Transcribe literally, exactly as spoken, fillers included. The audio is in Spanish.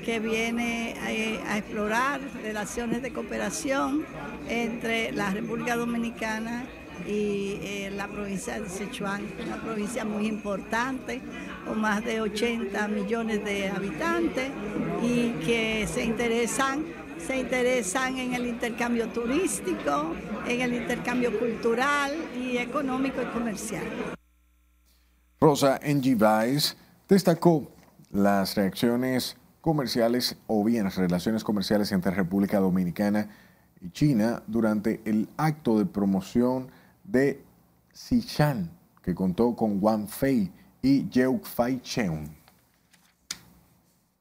que viene a, a explorar relaciones de cooperación entre la República Dominicana y eh, la provincia de Sichuan, una provincia muy importante, con más de ochenta millones de habitantes y que se interesan, se interesan en el intercambio turístico, en el intercambio cultural y económico y comercial. Rosa Ngibáez destacó las reacciones comerciales o bien relaciones comerciales entre República Dominicana y China durante el acto de promoción de Xi'an, que contó con Wang Fei y Jeu Faicheng.